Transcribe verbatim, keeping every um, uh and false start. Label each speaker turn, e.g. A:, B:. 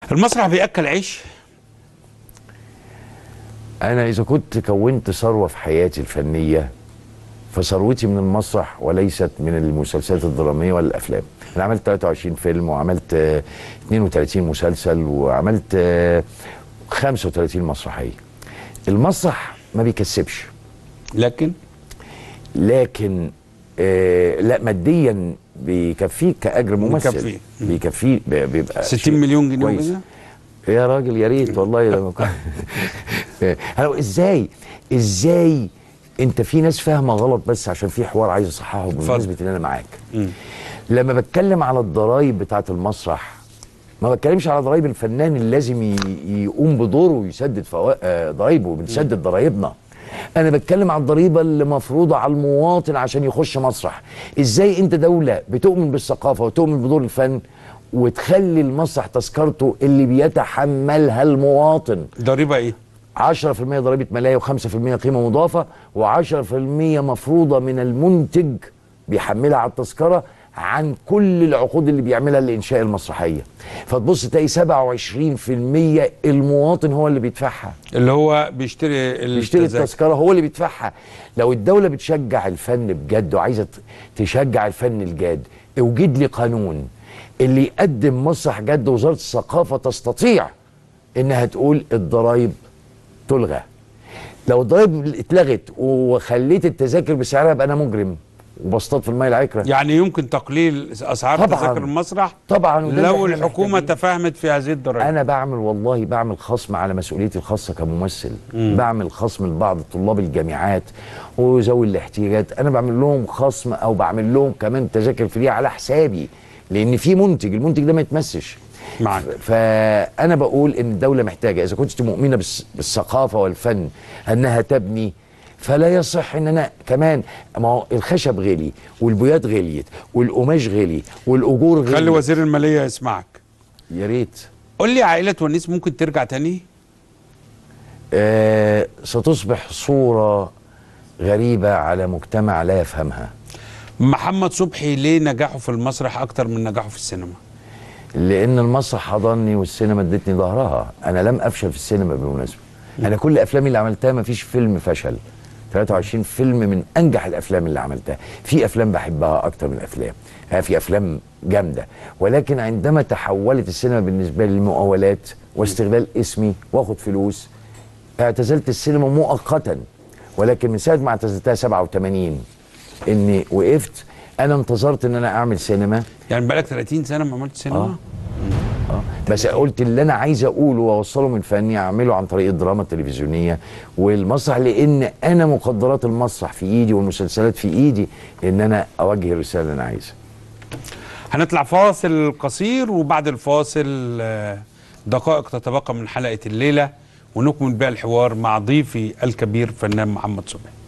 A: المسرح بيأكل عيش؟
B: أنا إذا كنت كونت ثروة في حياتي الفنية فثروتي من المسرح وليست من المسلسلات الدرامية ولا الأفلام. أنا عملت ثلاثة وعشرين فيلم وعملت اثنين وثلاثين مسلسل وعملت خمسة وثلاثين مسرحية. المسرح ما بيكسبش،
A: لكن
B: لكن آه لا ماديا بيكفيك كأجر ممثل.
A: بيكفيه
B: بيكفيه بيبقى
A: ستين مليون جنيه وكده
B: يا راجل. يا ريت والله لما كنت ازاي ازاي انت في ناس فاهمه غلط، بس عشان في حوار عايز اصححه بمناسبه ان انا معاك. م. لما بتكلم على الضرايب بتاعه المسرح ما بتكلمش على ضرايب الفنان اللي لازم يقوم بدوره ويسدد فوا... ضرايبه، بنسدد ضرايبنا. انا بتكلم على الضريبه اللي مفروضه على المواطن عشان يخش مسرح. ازاي انت دوله بتؤمن بالثقافه وتؤمن بدور الفن وتخلي المسرح تذكرته اللي بيتحملها المواطن
A: ضريبه ايه؟
B: عشرة في المية ضريبه ملاهي وخمسة في المية قيمه مضافه وعشرة في المية مفروضه من المنتج بيحملها على التذكره عن كل العقود اللي بيعملها لإنشاء المسرحية. فتبص تلاقي سبعة وعشرين في المية المواطن هو اللي بيدفعها،
A: اللي هو بيشتري
B: بيشتري التذكرة هو اللي بيدفعها. لو الدولة بتشجع الفن بجد وعايزة تشجع الفن الجاد، اوجد لي قانون اللي يقدم مسرح جد. وزارة الثقافة تستطيع انها تقول الضرايب تلغى. لو الضرايب اتلغت وخليت التذاكر بسعرها يبقى انا مجرم وبسطات في الميه العكره.
A: يعني يمكن تقليل اسعار تذاكر المسرح
B: طبعا
A: لو الحكومه تفاهمت في هذه الضرائب.
B: انا بعمل والله بعمل خصم على مسؤوليتي الخاصه كممثل. مم. بعمل خصم لبعض طلاب الجامعات وذوي الاحتياجات، انا بعمل لهم خصم او بعمل لهم كمان تذاكر فري على حسابي، لان في منتج، المنتج ده ما يتمسش
A: معاك.
B: فانا بقول ان الدوله محتاجه، اذا كنت مؤمنه بالثقافه والفن انها تبني، فلا يصح ان انا كمان، ما هو الخشب غلي والبويات غليت والقماش غلي والاجور غلي.
A: خلي وزير الماليه يسمعك.
B: يا ريت.
A: قول لي، عائله ونيس ممكن ترجع تاني؟
B: آه ستصبح صوره غريبه على مجتمع لا يفهمها.
A: محمد صبحي ليه نجاحه في المسرح اكتر من نجاحه في السينما؟
B: لان المسرح حضني والسينما ادتني ظهرها. انا لم افشل في السينما بالمناسبه. انا كل افلامي اللي عملتها ما فيش فيلم فشل. ثلاثة وعشرين فيلم من انجح الافلام اللي عملتها. في افلام بحبها اكتر من افلام، في افلام جامده، ولكن عندما تحولت السينما بالنسبه لي لمقاولات واستغلال اسمي واخد فلوس، اعتزلت السينما مؤقتا. ولكن من ساعه ما اعتزلتها سبعة وثمانين اني وقفت، انا انتظرت ان انا اعمل سينما.
A: يعني بقالك ثلاثين سنه ما عملتش سينما؟
B: آه. آه. بس قلت اللي انا عايز اقوله واوصله من فني اعمله عن طريق الدراما التلفزيونيه والمسرح، لان انا مقدرات المسرح في ايدي والمسلسلات في ايدي ان انا اوجه الرساله اللي انا عايزها.
A: هنطلع فاصل قصير، وبعد الفاصل دقائق تتبقى من حلقه الليله ونكمل بها الحوار مع ضيفي الكبير فنان محمد صبحي.